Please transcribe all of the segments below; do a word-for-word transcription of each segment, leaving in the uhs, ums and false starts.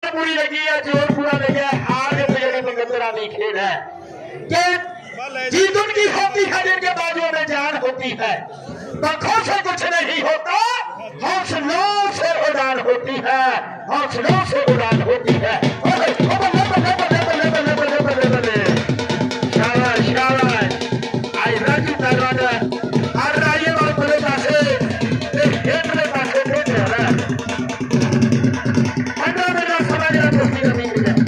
पूरी लगी है, जोर पूरा लगा है। हार के मेरी मुकद्दरा नहीं खेल है कि जीत उनकी होती है जिनके बाजुओं में जान होती है। पंखों से कुछ नहीं होता, हौसलों से उड़ान होती है, हौसलों से उड़ान होती है। शाबाश शाबाश। आई राजू तारवाना और राजेवाल बोले पासे हेटले पासे देख रहा है। पंद्रह मिनट समझ रहा कुश्ती का नहीं मिला।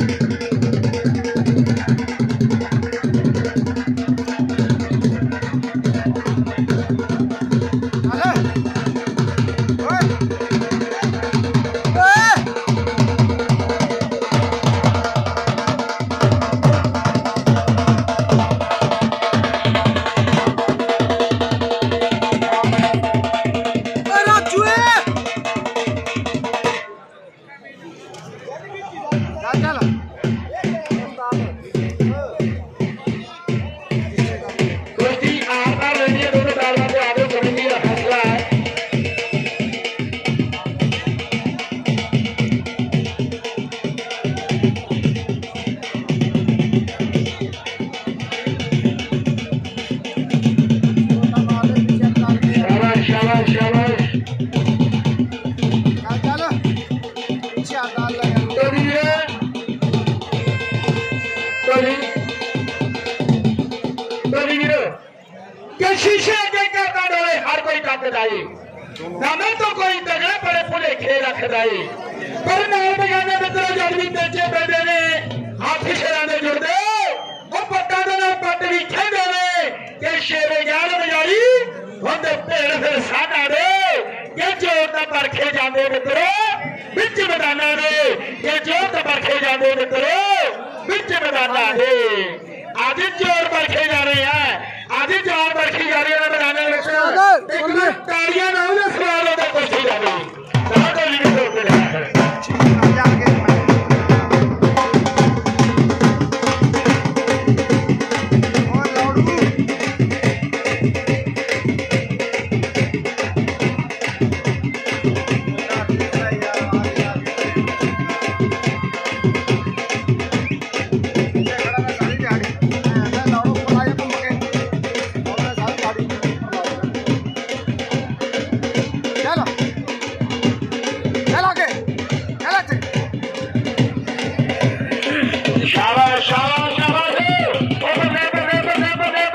शीशे के करता डोले हर कोई ताकत आई ना मैं तो कोई तगड़े बड़े पुले खेल रखदाई पर नाल बगाने मित्रों जड़ भी बेचे बैठे ने हाथ शेरा ने जुड़ दे वो पट्टा दे ना पट्ट भी खेदे ने के शेरे यार बजाई होंदे पेड़ फिर साडा रे के जोर दा परखे जांदे मित्रों बिच मैदाना रे के जोर दा परखे जांदे मित्रों बिच मैदाना रे आदि जोर परखे जा रहे हैं आदि जोर परखी जा रही है मैदान में। तालियां ना सवालों का कुछ ही